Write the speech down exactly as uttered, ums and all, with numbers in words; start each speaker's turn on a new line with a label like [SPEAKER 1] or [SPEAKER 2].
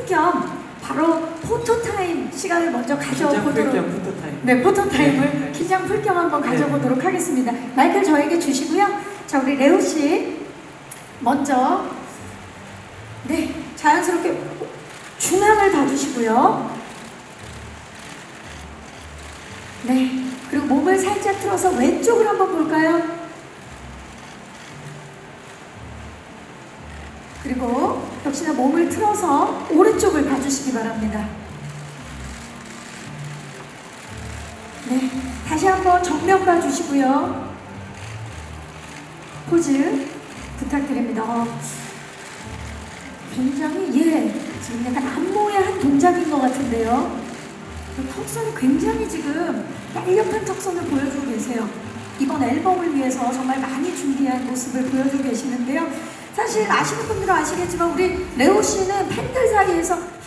[SPEAKER 1] 겸 바로 포토타임 시간을 먼저 가져보도록.
[SPEAKER 2] 긴장 풀 겸 포토타임.
[SPEAKER 1] 네, 포토타임을
[SPEAKER 2] 네.
[SPEAKER 1] 긴장 풀 겸 한번 가져보도록
[SPEAKER 2] 네.
[SPEAKER 1] 하겠습니다. 마이크를 저에게 주시고요. 자, 우리 레오 씨 먼저 네 자연스럽게 중앙을 봐주시고요. 네, 그리고 몸을 살짝 틀어서 왼쪽을 한번 볼까요? 그리고 역시나 몸을 틀어서 오른쪽을 봐주시기 바랍니다. 네, 다시 한번 정면 봐주시고요. 포즈 부탁드립니다. 어, 굉장히 예, 지금 약간 안무의 한 동작인 것 같은데요. 턱선이 굉장히 지금 날렵한 턱선을 보여주고 계세요. 이번 앨범을 위해서 정말 많이 준비한 모습을 보여주고 계시는데요. 사실 아시는 분들은 아시겠지만 우리 레오 씨는 팬들 사이에서